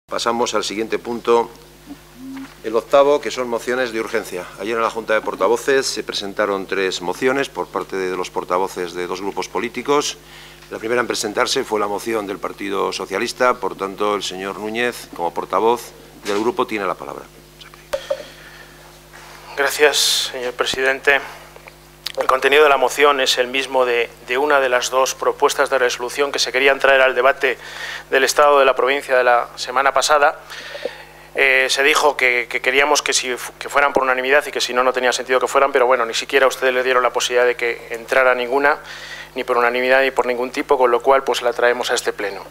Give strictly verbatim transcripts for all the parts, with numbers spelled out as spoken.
Pasamos al siguiente punto, el octavo, que son mociones de urgencia. Ayer en la Junta de Portavoces se presentaron tres mociones por parte de los portavoces de dos grupos políticos. La primera en presentarse fue la moción del Partido Socialista, por tanto, el señor Núñez, como portavoz del grupo, tiene la palabra. Gracias, señor presidente. El contenido de la moción es el mismo de, de una de las dos propuestas de resolución que se querían traer al debate del Estado de la provincia de la semana pasada. Eh, se dijo que, que queríamos que, si, que fueran por unanimidad y que si no, no tenía sentido que fueran, pero bueno, ni siquiera ustedes le dieron la posibilidad de que entrara ninguna, ni por unanimidad ni por ningún tipo, con lo cual pues la traemos a este pleno.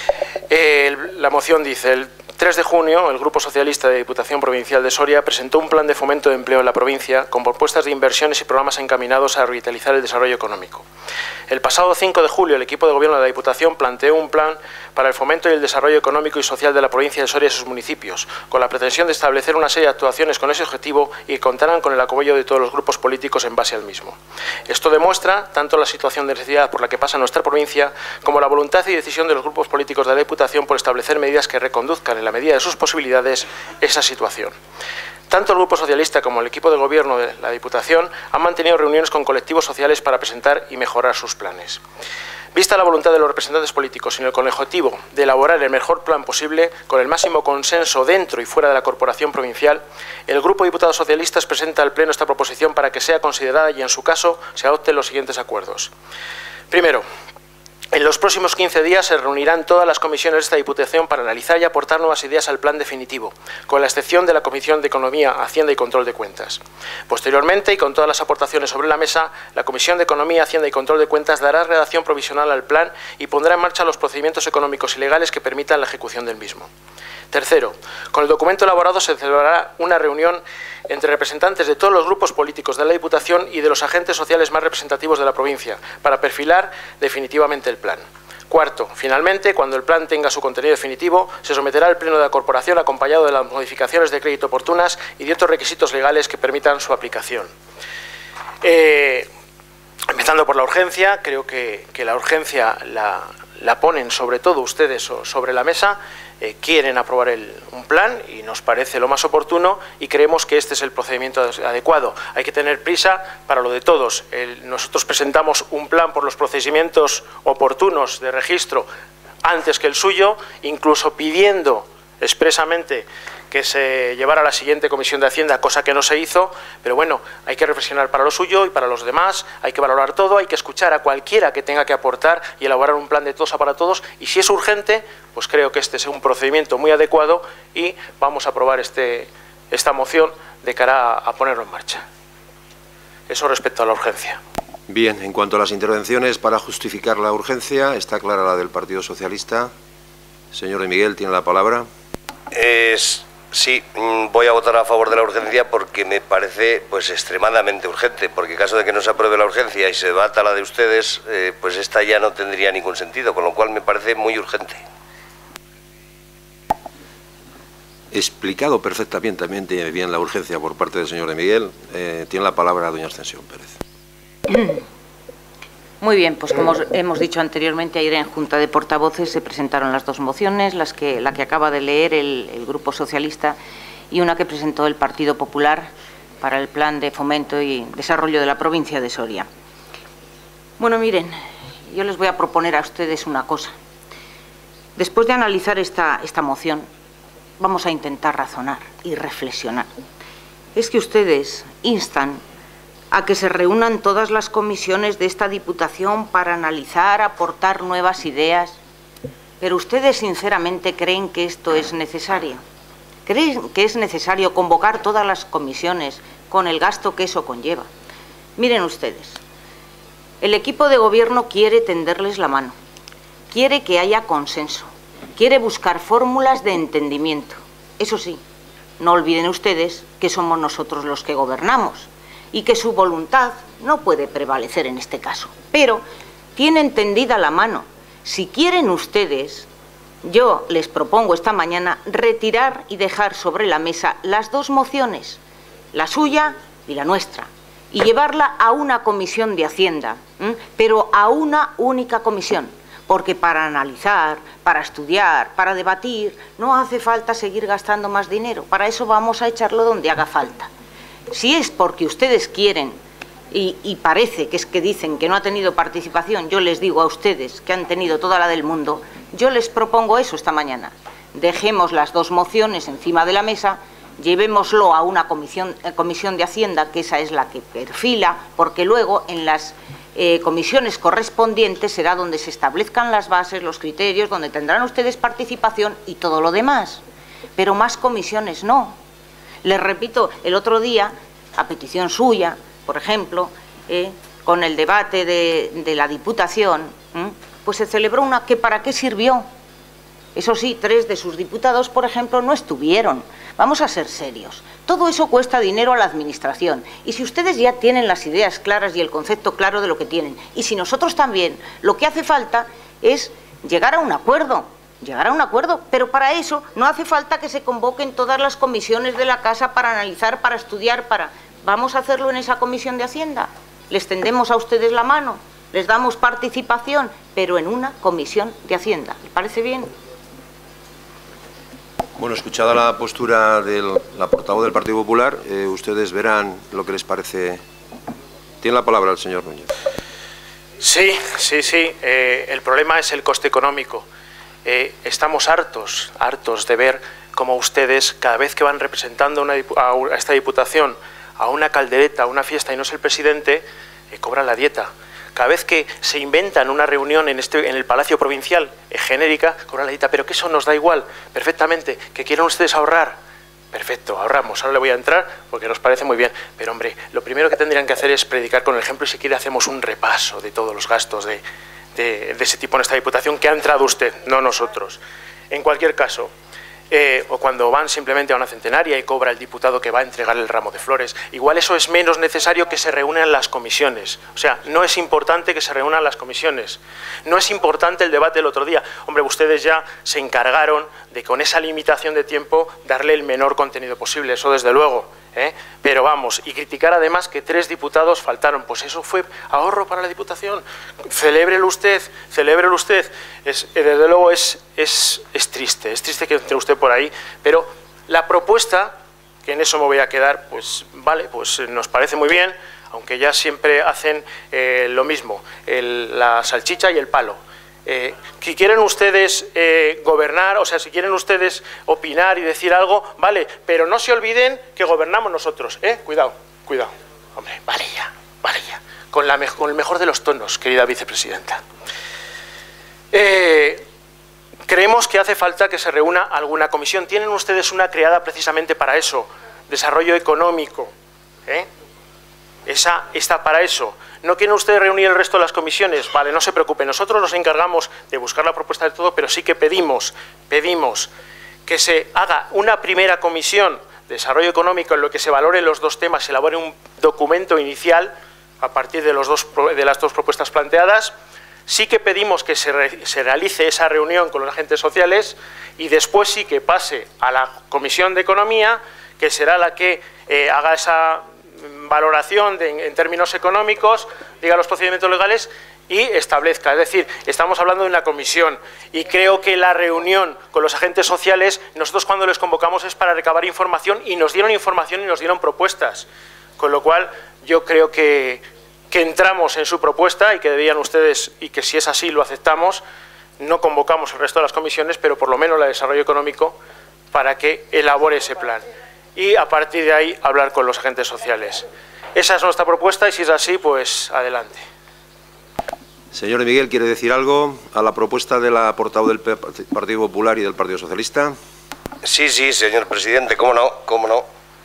Eh, la moción dice: el tres de junio, el Grupo Socialista de Diputación Provincial de Soria presentó un plan de fomento de empleo en la provincia con propuestas de inversiones y programas encaminados a revitalizar el desarrollo económico. El pasado cinco de julio, el equipo de gobierno de la Diputación planteó un plan para el fomento y el desarrollo económico y social de la provincia de Soria y sus municipios, con la pretensión de establecer una serie de actuaciones con ese objetivo y que contaran con el apoyo de todos los grupos políticos en base al mismo. Esto demuestra tanto la situación de necesidad por la que pasa nuestra provincia como la voluntad y decisión de los grupos políticos de la Diputación por establecer medidas que reconduzcan en la medida de sus posibilidades esa situación. Tanto el Grupo Socialista como el equipo de gobierno de la Diputación han mantenido reuniones con colectivos sociales para presentar y mejorar sus planes. Vista la voluntad de los representantes políticos y con el objetivo de elaborar el mejor plan posible, con el máximo consenso dentro y fuera de la corporación provincial, el Grupo de Diputados Socialistas presenta al Pleno esta proposición para que sea considerada y, en su caso, se adopten los siguientes acuerdos. Primero, en los próximos quince días se reunirán todas las comisiones de esta Diputación para analizar y aportar nuevas ideas al plan definitivo, con la excepción de la Comisión de Economía, Hacienda y Control de Cuentas. Posteriormente, y con todas las aportaciones sobre la mesa, la Comisión de Economía, Hacienda y Control de Cuentas dará redacción provisional al plan y pondrá en marcha los procedimientos económicos y legales que permitan la ejecución del mismo. Tercero, con el documento elaborado se celebrará una reunión entre representantes de todos los grupos políticos de la Diputación y de los agentes sociales más representativos de la provincia para perfilar definitivamente el plan. Cuarto, finalmente, cuando el plan tenga su contenido definitivo, se someterá al Pleno de la Corporación acompañado de las modificaciones de crédito oportunas y de otros requisitos legales que permitan su aplicación. Eh, empezando por la urgencia, creo que, que la urgencia la, la ponen sobre todo ustedes sobre la mesa. Eh, quieren aprobar el, un plan y nos parece lo más oportuno y creemos que este es el procedimiento adecuado. Hay que tener prisa para lo de todos. El, nosotros presentamos un plan por los procedimientos oportunos de registro antes que el suyo, incluso pidiendo expresamente que se llevara a la siguiente Comisión de Hacienda, cosa que no se hizo, pero bueno, hay que reflexionar para lo suyo y para los demás, hay que valorar todo, hay que escuchar a cualquiera que tenga que aportar y elaborar un plan de todos para todos, y si es urgente, pues creo que este es un procedimiento muy adecuado y vamos a aprobar este, esta moción de cara a, a ponerlo en marcha. Eso respecto a la urgencia. Bien, en cuanto a las intervenciones para justificar la urgencia, está clara la del Partido Socialista. Señor de Miguel, tiene la palabra. Es... Sí, voy a votar a favor de la urgencia porque me parece pues extremadamente urgente, porque en caso de que no se apruebe la urgencia y se debata la de ustedes, eh, pues esta ya no tendría ningún sentido, con lo cual me parece muy urgente. Explicado perfectamente bien la urgencia por parte del señor de Miguel, eh, tiene la palabra doña Ascensión Pérez. Muy bien, pues como hemos dicho anteriormente, ayer en Junta de Portavoces se presentaron las dos mociones, las que, la que acaba de leer el, el Grupo Socialista y una que presentó el Partido Popular para el Plan de Fomento y Desarrollo de la provincia de Soria. Bueno, miren, yo les voy a proponer a ustedes una cosa. Después de analizar esta, esta moción, vamos a intentar razonar y reflexionar. Es que ustedes instan a que se reúnan todas las comisiones de esta Diputación para analizar, aportar nuevas ideas. Pero ustedes sinceramente creen que esto es necesario. ¿Creen que es necesario convocar todas las comisiones con el gasto que eso conlleva? Miren ustedes, el equipo de gobierno quiere tenderles la mano, quiere que haya consenso, quiere buscar fórmulas de entendimiento. Eso sí, no olviden ustedes que somos nosotros los que gobernamos y que su voluntad no puede prevalecer en este caso. Pero tienen tendida la mano. Si quieren ustedes, yo les propongo esta mañana retirar y dejar sobre la mesa las dos mociones, la suya y la nuestra, y llevarla a una comisión de Hacienda, ¿eh? pero a una única comisión, porque para analizar, para estudiar, para debatir, no hace falta seguir gastando más dinero. Para eso vamos a echarlo donde haga falta. Si es porque ustedes quieren, y, y parece que es que dicen que no ha tenido participación, yo les digo a ustedes que han tenido toda la del mundo, yo les propongo eso esta mañana. Dejemos las dos mociones encima de la mesa, llevémoslo a una comisión, eh, comisión de Hacienda, que esa es la que perfila, porque luego en las eh, comisiones correspondientes será donde se establezcan las bases, los criterios, donde tendrán ustedes participación y todo lo demás. Pero más comisiones no. Les repito, el otro día, a petición suya, por ejemplo, eh, con el debate de, de la Diputación, ¿eh? pues se celebró una que ¿para qué sirvió? Eso sí, tres de sus diputados, por ejemplo, no estuvieron. Vamos a ser serios. Todo eso cuesta dinero a la Administración. Y si ustedes ya tienen las ideas claras y el concepto claro de lo que tienen, y si nosotros también, lo que hace falta es llegar a un acuerdo. Llegar a un acuerdo. Pero para eso no hace falta que se convoquen todas las comisiones de la Casa para analizar, para estudiar, para... Vamos a hacerlo en esa comisión de Hacienda. Les tendemos a ustedes la mano, les damos participación, pero en una comisión de Hacienda. ¿Les parece bien? Bueno, escuchada la postura de la portavoz del Partido Popular, eh, ustedes verán lo que les parece. Tiene la palabra el señor Núñez. Sí, sí, sí. Eh, el problema es el coste económico. Eh, estamos hartos, hartos de ver cómo ustedes, cada vez que van representando una, a esta Diputación a una caldereta, a una fiesta y no es el presidente, eh, cobran la dieta. Cada vez que se inventan una reunión en, este, en el Palacio Provincial eh, genérica, cobran la dieta, pero que eso nos da igual, perfectamente, que quieren ustedes ahorrar. Perfecto, ahorramos, ahora le voy a entrar porque nos parece muy bien. Pero hombre, lo primero que tendrían que hacer es predicar con el ejemplo y si quiere hacemos un repaso de todos los gastos de, de, de ese tipo en esta Diputación que ha entrado usted, no nosotros. En cualquier caso, eh, o cuando van simplemente a una centenaria y cobra el diputado que va a entregar el ramo de flores, igual eso es menos necesario que se reúnan las comisiones. O sea, no es importante que se reúnan las comisiones. No es importante el debate del otro día. Hombre, ustedes ya se encargaron de con esa limitación de tiempo darle el menor contenido posible, eso desde luego. ¿eh? Pero vamos, y criticar además que tres diputados faltaron, pues eso fue ahorro para la Diputación. Celébrelo usted, celébrelo usted. Es, desde luego es, es, es triste, es triste que entre usted por ahí, pero la propuesta, que en eso me voy a quedar, pues vale, pues nos parece muy bien, aunque ya siempre hacen eh, lo mismo, el, la salchicha y el palo. Eh, si quieren ustedes eh, gobernar, o sea, si quieren ustedes opinar y decir algo, vale, pero no se olviden que gobernamos nosotros, ¿eh? Cuidado, cuidado. Hombre, vale ya, vale ya. Con, la, con el mejor de los tonos, querida vicepresidenta. Eh, creemos que hace falta que se reúna alguna comisión. Tienen ustedes una creada precisamente para eso, desarrollo económico, ¿eh? Esa está para eso. ¿No quieren ustedes reunir el resto de las comisiones? Vale, no se preocupen. Nosotros nos encargamos de buscar la propuesta de todo, pero sí que pedimos, pedimos que se haga una primera comisión de desarrollo económico en lo que se valoren los dos temas, se elabore un documento inicial a partir de, los dos, de las dos propuestas planteadas. Sí que pedimos que se, re, se realice esa reunión con los agentes sociales y después sí que pase a la Comisión de Economía, que será la que eh, haga esa valoración de, en, en términos económicos, diga los procedimientos legales y establezca. Es decir, estamos hablando de una comisión y creo que la reunión con los agentes sociales, nosotros cuando les convocamos es para recabar información y nos dieron información y nos dieron propuestas. Con lo cual, yo creo que, que entramos en su propuesta y que debían ustedes, y que si es así lo aceptamos, no convocamos el resto de las comisiones, pero por lo menos la de desarrollo económico para que elabore ese plan. Y a partir de ahí hablar con los agentes sociales. Esa es nuestra propuesta y si es así, pues adelante. Señor de Miguel, ¿quiere decir algo a la propuesta de la portavoz del Partido Popular y del Partido Socialista? Sí, sí, señor presidente, cómo no, cómo no.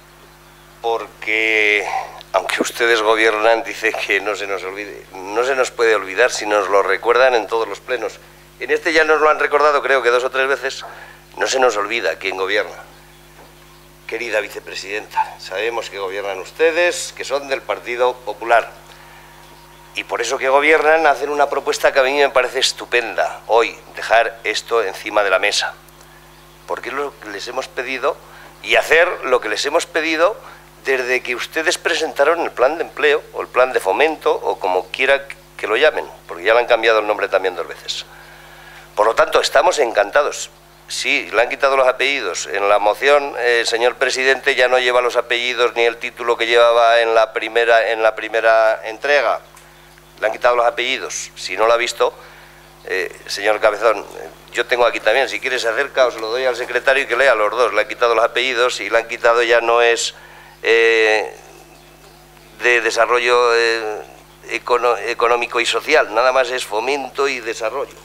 Porque aunque ustedes gobiernan, dice que no se nos olvide, no se nos puede olvidar si nos lo recuerdan en todos los plenos. En este ya nos lo han recordado, creo que dos o tres veces. No se nos olvida quién gobierna. Querida vicepresidenta, sabemos que gobiernan ustedes, que son del Partido Popular. Y por eso que gobiernan, hacen una propuesta que a mí me parece estupenda. Hoy, dejar esto encima de la mesa. Porque es lo que les hemos pedido y hacer lo que les hemos pedido desde que ustedes presentaron el plan de empleo o el plan de fomento o como quiera que lo llamen, porque ya le han cambiado el nombre también dos veces. Por lo tanto, estamos encantados. Sí, le han quitado los apellidos. En la moción, eh, señor presidente, ya no lleva los apellidos ni el título que llevaba en la primera, en la primera entrega. Le han quitado los apellidos. Si no lo ha visto, eh, señor Cabezón, yo tengo aquí también. Si quiere se acerca, os lo doy al secretario y que lea los dos. Le han quitado los apellidos y le han quitado ya no es eh, de desarrollo eh, econo, económico y social. Nada más es fomento y desarrollo.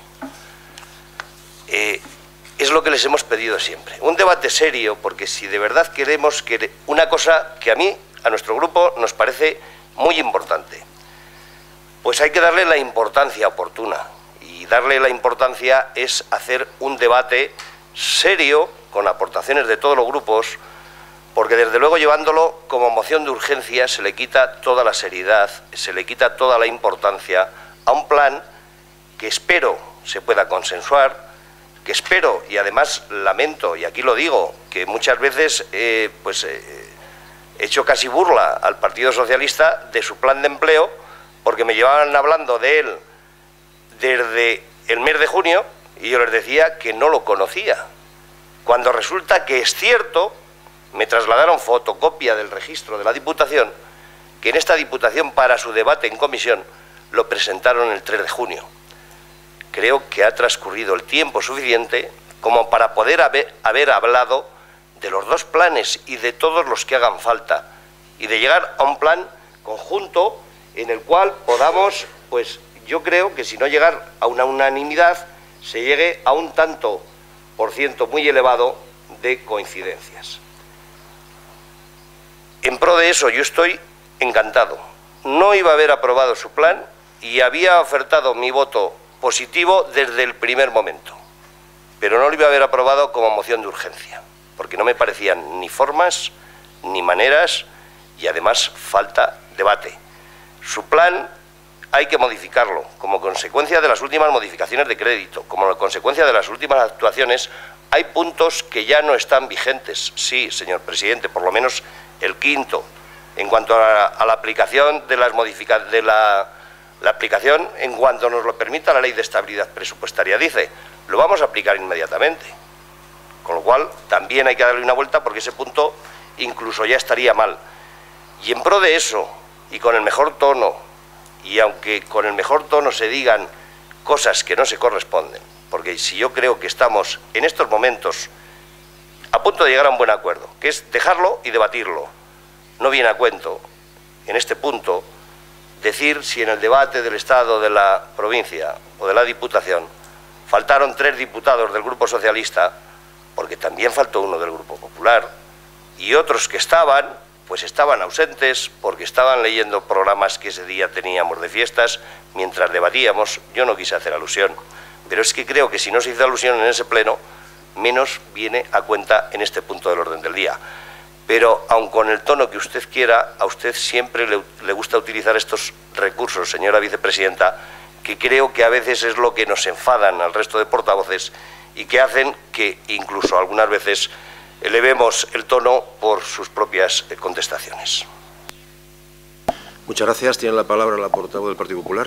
Eh, Es lo que les hemos pedido siempre. Un debate serio, porque si de verdad queremos que una cosa que a mí, a nuestro grupo, nos parece muy importante, pues hay que darle la importancia oportuna. Y darle la importancia es hacer un debate serio, con aportaciones de todos los grupos, porque desde luego llevándolo como moción de urgencia se le quita toda la seriedad, se le quita toda la importancia a un plan que espero se pueda consensuar, que espero, y además lamento, y aquí lo digo, que muchas veces eh, pues, eh, he hecho casi burla al Partido Socialista de su plan de empleo, porque me llevaban hablando de él desde el mes de junio, y yo les decía que no lo conocía. Cuando resulta que es cierto, me trasladaron fotocopia del registro de la Diputación, que en esta Diputación, para su debate en comisión, lo presentaron el tres de junio. Creo que ha transcurrido el tiempo suficiente como para poder haber, haber hablado de los dos planes y de todos los que hagan falta, y de llegar a un plan conjunto en el cual podamos, pues yo creo que si no llegar a una unanimidad, se llegue a un tanto por ciento muy elevado de coincidencias. En pro de eso yo estoy encantado. No iba a haber aprobado su plan y había ofertado mi voto positivo desde el primer momento, pero no lo iba a haber aprobado como moción de urgencia, porque no me parecían ni formas ni maneras, y además falta debate. Su plan hay que modificarlo como consecuencia de las últimas modificaciones de crédito, como consecuencia de las últimas actuaciones. Hay puntos que ya no están vigentes, sí, señor presidente, por lo menos el quinto, en cuanto a la, a la aplicación de las modificaciones de la La aplicación, en cuanto nos lo permita la Ley de Estabilidad Presupuestaria, dice, lo vamos a aplicar inmediatamente. Con lo cual, también hay que darle una vuelta, porque ese punto incluso ya estaría mal. Y en pro de eso, y con el mejor tono, y aunque con el mejor tono se digan cosas que no se corresponden, porque si yo creo que estamos en estos momentos a punto de llegar a un buen acuerdo, que es dejarlo y debatirlo. No viene a cuento, en este punto, decir si en el debate del Estado de la provincia o de la Diputación faltaron tres diputados del Grupo Socialista, porque también faltó uno del Grupo Popular, y otros que estaban, pues estaban ausentes porque estaban leyendo programas que ese día teníamos de fiestas mientras debatíamos. Yo no quise hacer alusión, pero es que creo que si no se hizo alusión en ese pleno, menos viene a cuenta en este punto del orden del día. Pero, aun con el tono que usted quiera, a usted siempre le, le gusta utilizar estos recursos, señora vicepresidenta, que creo que a veces es lo que nos enfadan al resto de portavoces y que hacen que incluso algunas veces elevemos el tono por sus propias contestaciones. Muchas gracias. Tiene la palabra la portavoz del Partido Popular.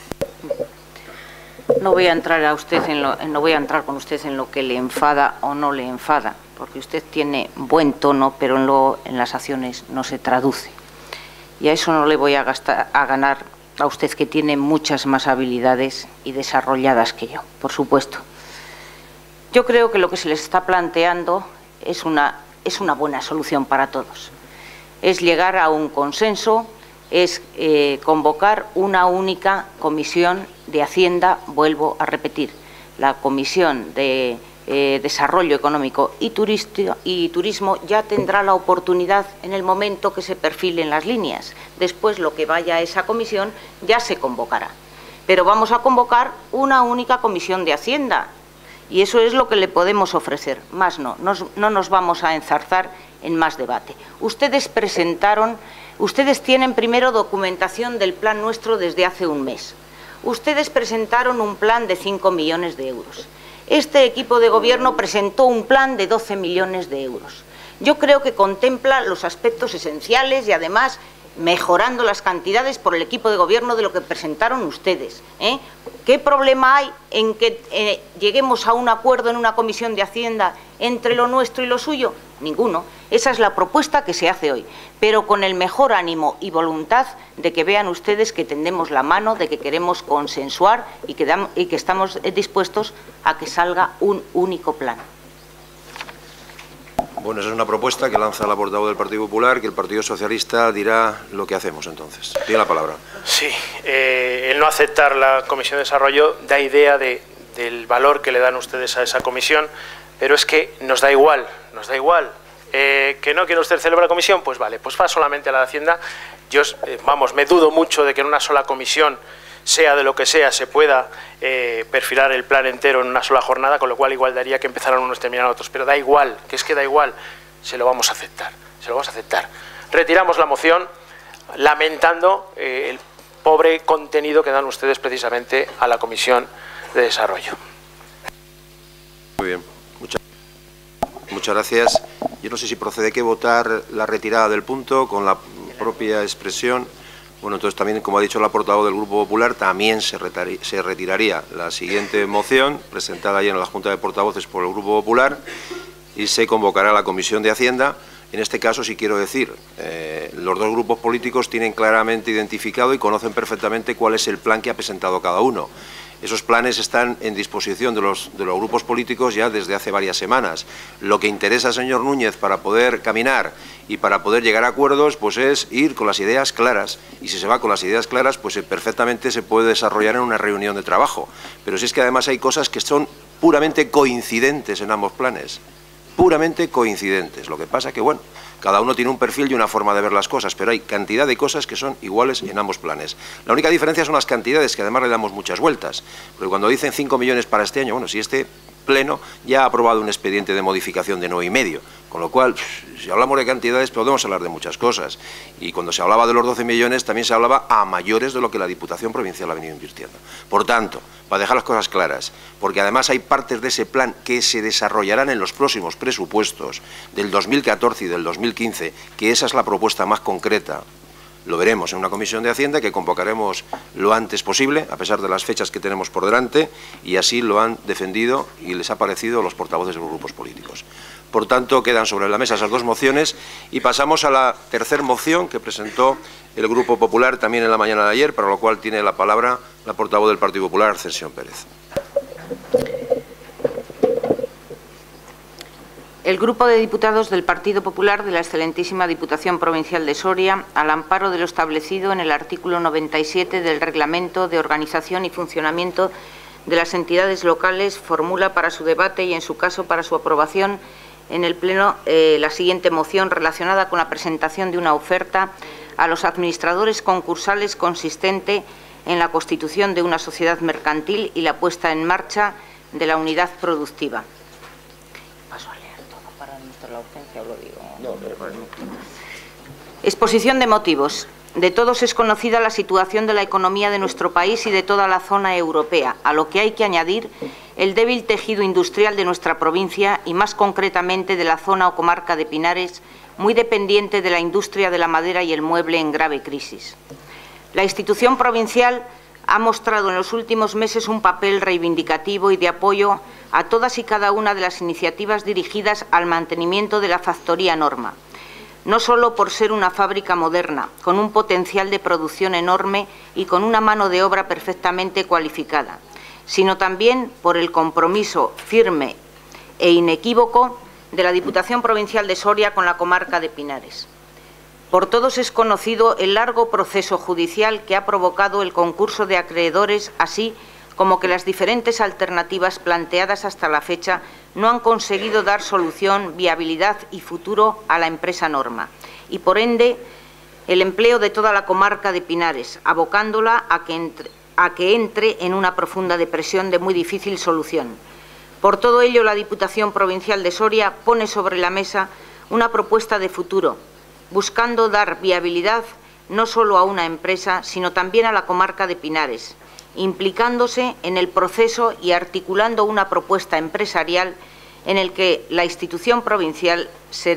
No voy a entrar a usted en lo, no voy a entrar con usted en lo que le enfada o no le enfada, porque usted tiene buen tono, pero en, lo, en las acciones no se traduce. Y a eso no le voy a, gastar, a ganar a usted, que tiene muchas más habilidades y desarrolladas que yo, por supuesto. Yo creo que lo que se les está planteando es una, es una buena solución para todos. Es llegar a un consenso, es eh, convocar una única comisión de Hacienda, vuelvo a repetir, la Comisión de eh, Desarrollo Económico y, y Turismo ya tendrá la oportunidad en el momento que se perfilen las líneas. Después, lo que vaya a esa comisión ya se convocará. Pero vamos a convocar una única comisión de Hacienda, y eso es lo que le podemos ofrecer, más no, nos, no nos vamos a enzarzar en más debate. Ustedes presentaron, ustedes tienen primero documentación del plan nuestro desde hace un mes. Ustedes presentaron un plan de cinco millones de euros. Este equipo de gobierno presentó un plan de doce millones de euros. Yo creo que contempla los aspectos esenciales y además mejorando las cantidades por el equipo de gobierno de lo que presentaron ustedes, ¿eh? ¿Qué problema hay en que eh, lleguemos a un acuerdo en una comisión de Hacienda entre lo nuestro y lo suyo? Ninguno. Esa es la propuesta que se hace hoy, pero con el mejor ánimo y voluntad de que vean ustedes que tendemos la mano, de que queremos consensuar y que, damos, y que estamos dispuestos a que salga un único plan. Bueno, esa es una propuesta que lanza la portavoz del Partido Popular, que el Partido Socialista dirá lo que hacemos entonces. Tiene la palabra. Sí, eh, el no aceptar la Comisión de Desarrollo da idea de, del valor que le dan ustedes a esa comisión, pero es que nos da igual, nos da igual. Eh, ¿Que no quiere usted celebrar la comisión? Pues vale, pues va solamente a la de Hacienda. Yo, eh, vamos, me dudo mucho de que en una sola comisión, sea de lo que sea, se pueda eh, perfilar el plan entero en una sola jornada, con lo cual igual daría que empezaran unos y terminaran otros. Pero da igual, que es que da igual, se lo vamos a aceptar, se lo vamos a aceptar. Retiramos la moción lamentando eh, el pobre contenido que dan ustedes precisamente a la Comisión de Desarrollo. Muy bien, muchas, muchas gracias. Yo no sé si procede que votar la retirada del punto con la propia expresión. Bueno, entonces también, como ha dicho la portavoz del Grupo Popular, también se, se retiraría la siguiente moción presentada ayer en la Junta de Portavoces por el Grupo Popular y se convocará a la Comisión de Hacienda. En este caso, sí quiero decir, eh, los dos grupos políticos tienen claramente identificado y conocen perfectamente cuál es el plan que ha presentado cada uno. Esos planes están en disposición de los, de los grupos políticos ya desde hace varias semanas. Lo que interesa, señor Núñez, para poder caminar y para poder llegar a acuerdos, pues es ir con las ideas claras. Y si se va con las ideas claras, pues perfectamente se puede desarrollar en una reunión de trabajo. Pero si es que además hay cosas que son puramente coincidentes en ambos planes. Puramente coincidentes. Lo que pasa que, bueno, cada uno tiene un perfil y una forma de ver las cosas, pero hay cantidad de cosas que son iguales en ambos planes. La única diferencia son las cantidades, que además le damos muchas vueltas. Porque cuando dicen cinco millones para este año, bueno, si este Pleno ya ha aprobado un expediente de modificación de nueve y medio, con lo cual, si hablamos de cantidades, podemos hablar de muchas cosas. Y cuando se hablaba de los doce millones, también se hablaba a mayores de lo que la Diputación Provincial ha venido invirtiendo. Por tanto, para dejar las cosas claras, porque además hay partes de ese plan que se desarrollarán en los próximos presupuestos del dos mil catorce y del dos mil quince, que esa es la propuesta más concreta. Lo veremos en una comisión de Hacienda que convocaremos lo antes posible, a pesar de las fechas que tenemos por delante, y así lo han defendido y les ha parecido los portavoces de los grupos políticos. Por tanto, quedan sobre la mesa esas dos mociones y pasamos a la tercera moción que presentó el Grupo Popular también en la mañana de ayer, para lo cual tiene la palabra la portavoz del Partido Popular, Ascensión Pérez. El Grupo de Diputados del Partido Popular de la excelentísima Diputación Provincial de Soria, al amparo de lo establecido en el artículo noventa y siete del Reglamento de Organización y Funcionamiento de las Entidades Locales, formula para su debate y, en su caso, para su aprobación en el Pleno eh, la siguiente moción relacionada con la presentación de una oferta a los administradores concursales consistente en la constitución de una sociedad mercantil y la puesta en marcha de la unidad productiva. Paso a leer todo para demostrar la urgencia, o lo digo. No, pero bueno. Exposición de motivos. De todos es conocida la situación de la economía de nuestro país y de toda la zona europea, a lo que hay que añadir el débil tejido industrial de nuestra provincia y, más concretamente, de la zona o comarca de Pinares, muy dependiente de la industria de la madera y el mueble en grave crisis. La institución provincial ha mostrado en los últimos meses un papel reivindicativo y de apoyo a todas y cada una de las iniciativas dirigidas al mantenimiento de la factoría Norma, no solo por ser una fábrica moderna, con un potencial de producción enorme y con una mano de obra perfectamente cualificada, sino también por el compromiso firme e inequívoco de la Diputación Provincial de Soria con la comarca de Pinares. Por todos es conocido el largo proceso judicial que ha provocado el concurso de acreedores, así como que las diferentes alternativas planteadas hasta la fecha no han conseguido dar solución, viabilidad y futuro a la empresa Norma, y por ende el empleo de toda la comarca de Pinares, abocándola a que entre, a que entre en una profunda depresión de muy difícil solución. Por todo ello, la Diputación Provincial de Soria pone sobre la mesa una propuesta de futuro, buscando dar viabilidad no solo a una empresa, sino también a la comarca de Pinares, implicándose en el proceso y articulando una propuesta empresarial en el que la institución provincial será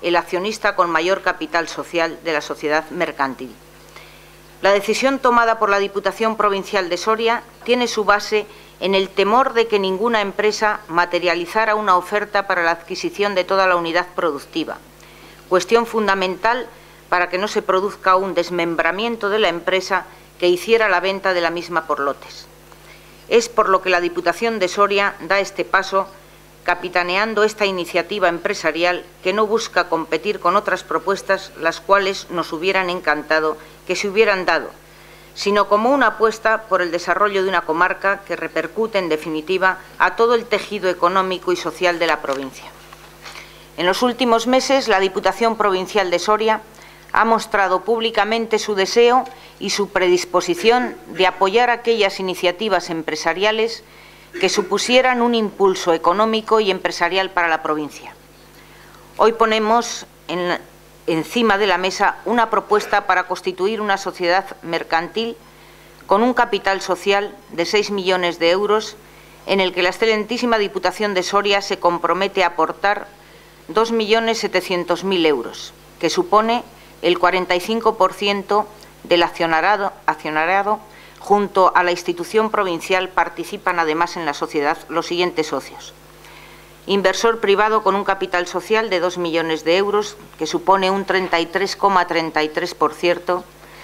el accionista con mayor capital social de la sociedad mercantil. La decisión tomada por la Diputación Provincial de Soria tiene su base en el temor de que ninguna empresa materializara una oferta para la adquisición de toda la unidad productiva, cuestión fundamental para que no se produzca un desmembramiento de la empresa que hiciera la venta de la misma por lotes. Es por lo que la Diputación de Soria da este paso, capitaneando esta iniciativa empresarial que no busca competir con otras propuestas, las cuales nos hubieran encantado que se hubieran dado, sino como una apuesta por el desarrollo de una comarca que repercute, en definitiva, a todo el tejido económico y social de la provincia. En los últimos meses, la Diputación Provincial de Soria ha mostrado públicamente su deseo y su predisposición de apoyar aquellas iniciativas empresariales que supusieran un impulso económico y empresarial para la provincia. Hoy ponemos en, encima de la mesa una propuesta para constituir una sociedad mercantil con un capital social de seis millones de euros, en el que la excelentísima Diputación de Soria se compromete a aportar dos millones setecientos mil euros, que supone el cuarenta y cinco por ciento del accionariado, accionariado. Junto a la institución provincial participan además en la sociedad los siguientes socios: inversor privado con un capital social de dos millones de euros, que supone un treinta y tres coma treinta y tres por ciento,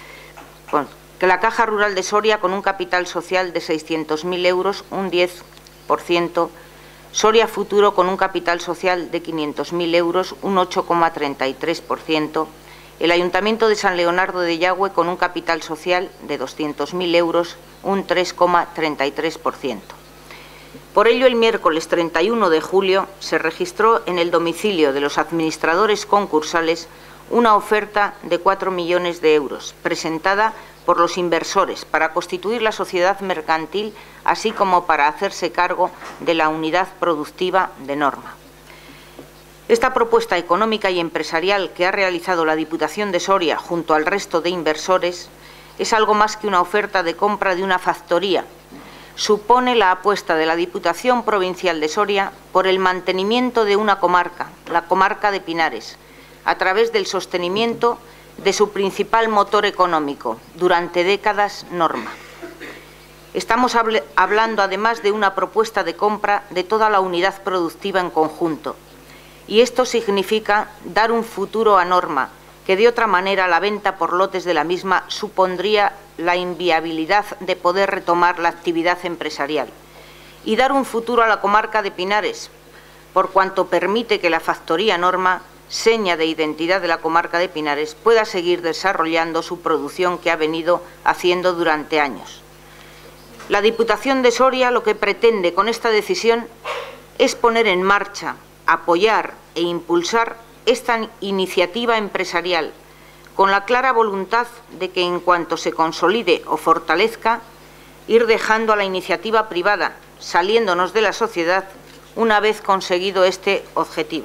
que la Caja Rural de Soria con un capital social de seiscientos mil euros, un diez por ciento, Soria Futuro con un capital social de quinientos mil euros, un ocho coma treinta y tres por ciento, el Ayuntamiento de San Leonardo de Yagüe con un capital social de doscientos mil euros, un tres coma treinta y tres por ciento. Por ello, el miércoles treinta y uno de julio se registró en el domicilio de los administradores concursales una oferta de cuatro millones de euros, presentada por los inversores para constituir la sociedad mercantil, así como para hacerse cargo de la unidad productiva de Norma. Esta propuesta económica y empresarial que ha realizado la Diputación de Soria junto al resto de inversores es algo más que una oferta de compra de una factoría. Supone la apuesta de la Diputación Provincial de Soria por el mantenimiento de una comarca, la comarca de Pinares, a través del sostenimiento de su principal motor económico, durante décadas, Norma. Estamos hablando además de una propuesta de compra de toda la unidad productiva en conjunto, y esto significa dar un futuro a Norma, que de otra manera la venta por lotes de la misma supondría la inviabilidad de poder retomar la actividad empresarial, y dar un futuro a la comarca de Pinares, por cuanto permite que la factoría Norma, seña de identidad de la comarca de Pinares, pueda seguir desarrollando su producción que ha venido haciendo durante años. La Diputación de Soria lo que pretende con esta decisión es poner en marcha, apoyar e impulsar esta iniciativa empresarial, con la clara voluntad de que en cuanto se consolide o fortalezca, ir dejando a la iniciativa privada, saliéndonos de la sociedad una vez conseguido este objetivo.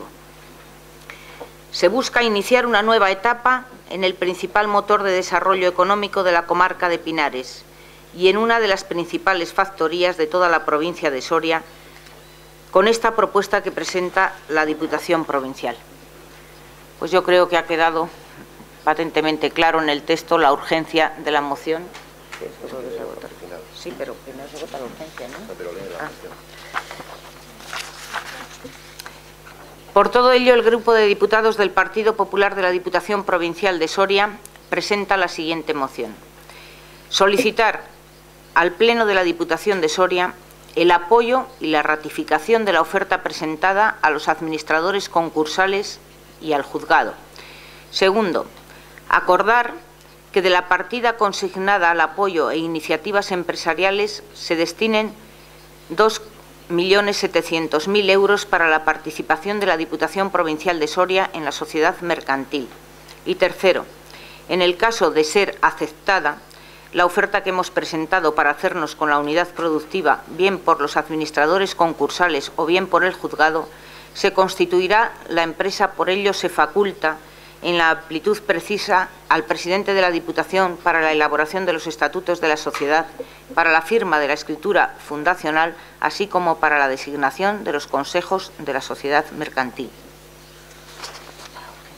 Se busca iniciar una nueva etapa en el principal motor de desarrollo económico de la comarca de Pinares y en una de las principales factorías de toda la provincia de Soria, con esta propuesta que presenta la Diputación Provincial. Pues yo creo que ha quedado patentemente claro en el texto la urgencia de la moción. Sí, pero primero se vota la urgencia, ¿no? Ah. Por todo ello, el Grupo de Diputados del Partido Popular de la Diputación Provincial de Soria presenta la siguiente moción: solicitar al Pleno de la Diputación de Soria el apoyo y la ratificación de la oferta presentada a los administradores concursales y al juzgado. Segundo, acordar que de la partida consignada al apoyo e iniciativas empresariales se destinen dos millones setecientos mil euros para la participación de la Diputación Provincial de Soria en la sociedad mercantil. Y tercero, en el caso de ser aceptada la oferta que hemos presentado para hacernos con la unidad productiva, bien por los administradores concursales o bien por el juzgado, se constituirá la empresa. Por ello se faculta en la amplitud precisa al presidente de la Diputación para la elaboración de los estatutos de la sociedad, para la firma de la escritura fundacional, así como para la designación de los consejos de la sociedad mercantil.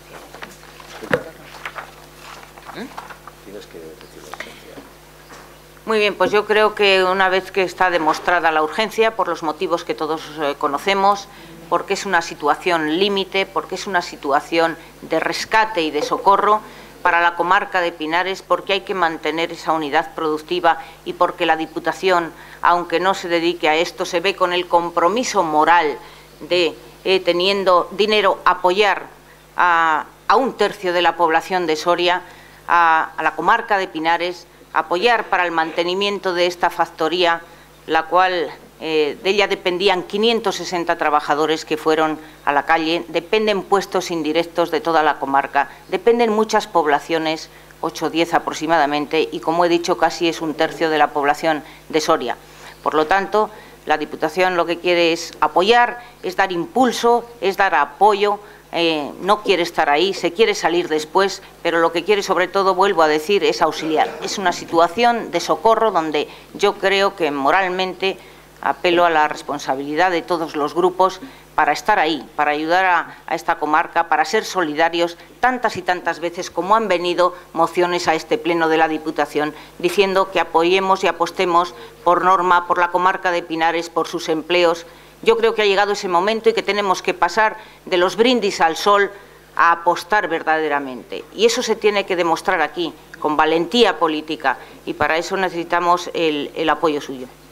Muy bien, pues yo creo que una vez que está demostrada la urgencia, por los motivos que todos eh, conocemos, porque es una situación límite, porque es una situación de rescate y de socorro para la comarca de Pinares, porque hay que mantener esa unidad productiva y porque la Diputación, aunque no se dedique a esto, se ve con el compromiso moral de, eh, teniendo dinero, apoyar a, a un tercio de la población de Soria, a, a la comarca de Pinares, apoyar para el mantenimiento de esta factoría, la cual eh, de ella dependían quinientos sesenta trabajadores que fueron a la calle, dependen puestos indirectos de toda la comarca, dependen muchas poblaciones, ocho o diez aproximadamente, y como he dicho, casi es un tercio de la población de Soria. Por lo tanto, la Diputación lo que quiere es apoyar, es dar impulso, es dar apoyo. Eh, no quiere estar ahí, se quiere salir después, pero lo que quiere sobre todo, vuelvo a decir, es auxiliar. Es una situación de socorro donde yo creo que moralmente apelo a la responsabilidad de todos los grupos para estar ahí, para ayudar a, a esta comarca, para ser solidarios tantas y tantas veces como han venido mociones a este pleno de la Diputación diciendo que apoyemos y apostemos por Norma, por la comarca de Pinares, por sus empleos. Yo creo que ha llegado ese momento y que tenemos que pasar de los brindis al sol a apostar verdaderamente. Y eso se tiene que demostrar aquí, con valentía política, y para eso necesitamos el, el apoyo suyo.